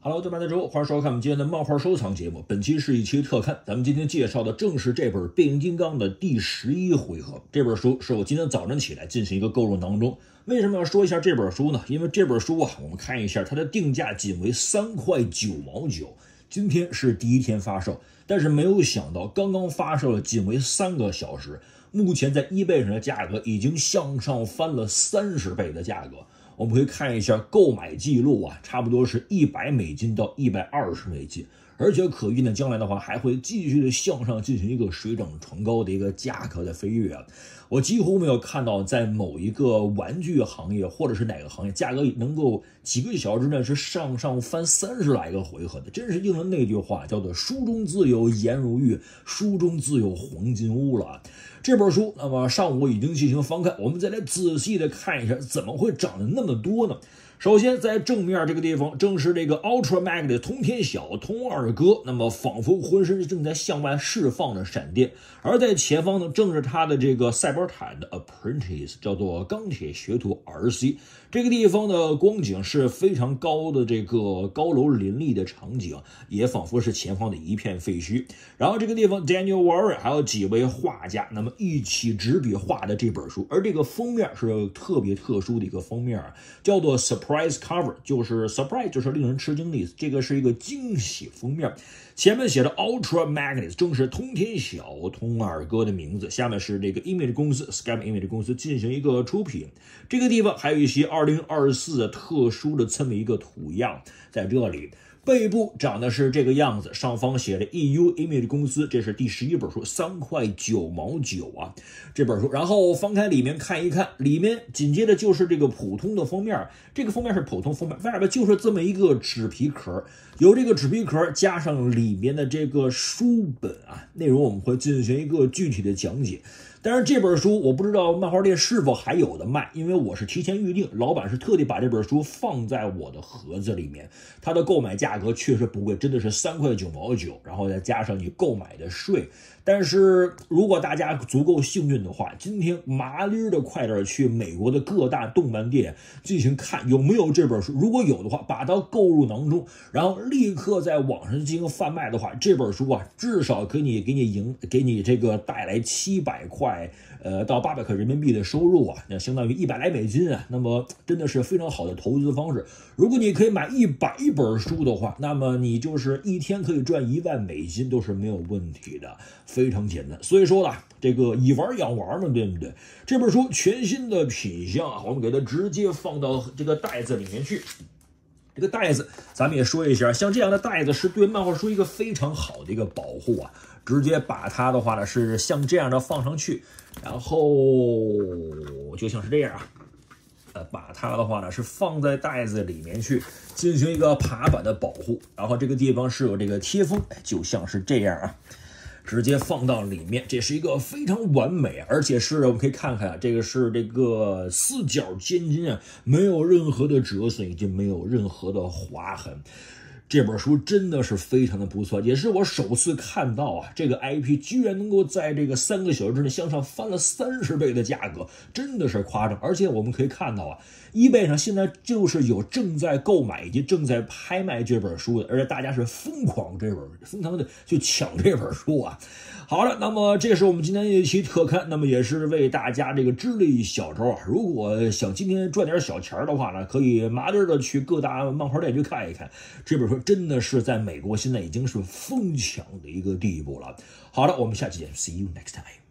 Hello， 对面的周，欢迎收看我们今天的漫画收藏节目。本期是一期特刊，咱们今天介绍的正是这本《变形金刚》的第11回合。这本书是我今天早晨起来进行一个购入当中。为什么要说一下这本书呢？因为这本书啊，我们看一下它的定价仅为3块9毛9。今天是第一天发售，但是没有想到刚刚发售了仅为3个小时，目前在eBay上的价格已经向上翻了30倍的价格。我们可以看一下购买记录啊，差不多是$100到$120，而且可预呢，将来的话还会继续的向上进行一个水涨船高的一个价格的飞跃。我几乎没有看到在某一个玩具行业或者是哪个行业价格能够几个小时之内是上翻30来个回合的，真是应了那句话，叫做书中自有颜如玉，书中自有黄金屋了。这本书那么上午已经进行翻看，我们再来仔细的看一下怎么会涨得那么多呢？首先在正面这个地方正是这个 Ultra Magnus 通天晓通二哥，那么仿佛浑身正在向外释放着闪电，而在前方呢正是他的这个赛博坦的 Apprentice， 叫做钢铁学徒 RC。 这个地方的光景是非常高的这个高楼林立的场景，也仿佛是前方的一片废墟。然后这个地方 Daniel Warren 还有几位画家那么一起执笔画的这本书，而这个封面是特别特殊的一个封面，叫做 Surprise Cover， 就是 Surprise 就是令人吃惊的意思，这个是一个惊喜封面。前面写的 Ultra Magnus 正是通天晓通二哥的名字，下面是这个 Image 公司 Scam Image 公司进行一个出品。这个地方还有一些2024的特殊的这么一个图样在这里。背部长的是这个样子，上方写着 EU Image 公司，这是第11本书，3块9毛9啊，这本书。然后翻开里面看一看，里面紧接着就是这个普通的封面，这个封面是普通封面，外边就是这么一个纸皮壳，由这个纸皮壳加上里面的这个书本啊，内容我们会进行一个具体的讲解。但是这本书我不知道漫画店是否还有的卖，因为我是提前预定，老板是特地把这本书放在我的盒子里面。它的购买价格确实不贵，真的是3块9毛9，然后再加上你购买的税。但是如果大家足够幸运的话，今天麻利的快点去美国的各大动漫店进行看有没有这本书，如果有的话把它购入囊中，然后立刻在网上进行贩卖的话，这本书啊至少给你这个带来700块到800块人民币的收入啊，那相当于$100来啊，那么真的是非常好的投资方式。如果你可以买100本书的话，那么你就是一天可以赚$10000都是没有问题的，非常简单。所以说了，这个以玩养玩嘛，对不对？这本书全新的品相啊，我们给它直接放到这个袋子里面去。这个袋子咱们也说一下，像这样的袋子是对漫画书一个非常好的一个保护啊，直接把它的话呢是像这样的放上去，然后就像是这样啊，把它的话呢是放在袋子里面去进行一个爬板的保护，然后这个地方是有这个贴封，就像是这样啊，直接放到里面，这是一个非常完美，而且是我们可以看看啊，这个是这个4角尖筋啊，没有任何的折损，已经没有任何的划痕。这本书真的是非常的不错，也是我首次看到啊，这个 IP 居然能够在这个3个小时之内向上翻了30倍的价格，真的是夸张。而且我们可以看到啊，eBay 上现在就是有正在购买以及正在拍卖这本书的，而且大家是疯狂的去抢这本书啊。好了，那么这是我们今天一期特刊，那么也是为大家这个支了一小招啊。如果想今天赚点小钱的话呢，可以麻利的去各大漫画店去看一看，这本书真的是在美国现在已经是疯抢的一个地步了。好了，我们下期见 ，See you next time。